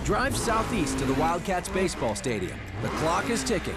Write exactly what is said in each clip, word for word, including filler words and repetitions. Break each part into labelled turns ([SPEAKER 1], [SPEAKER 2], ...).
[SPEAKER 1] Drive southeast to the Wildcats baseball stadium. The clock is ticking.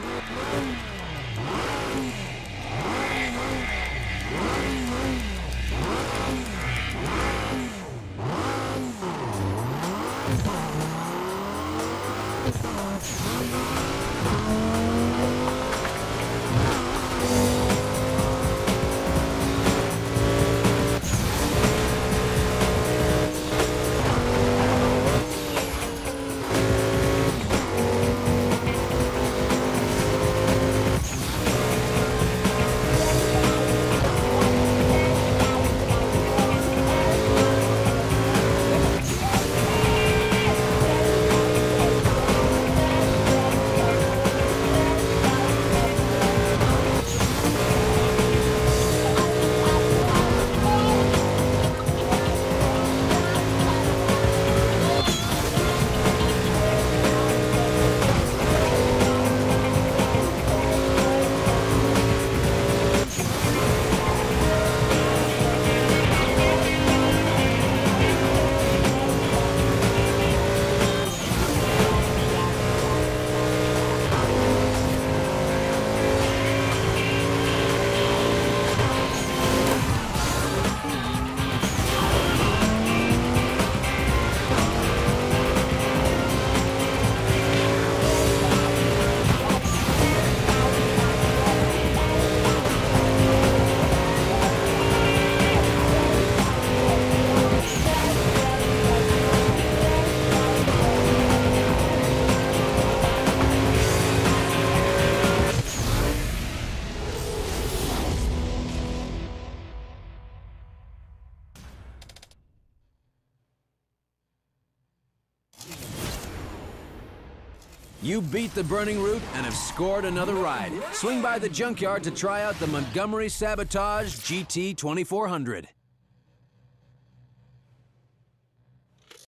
[SPEAKER 1] You beat the burning route and have scored another ride. Swing by the junkyard to try out the Montgomery Sabotage G T twenty-four hundred.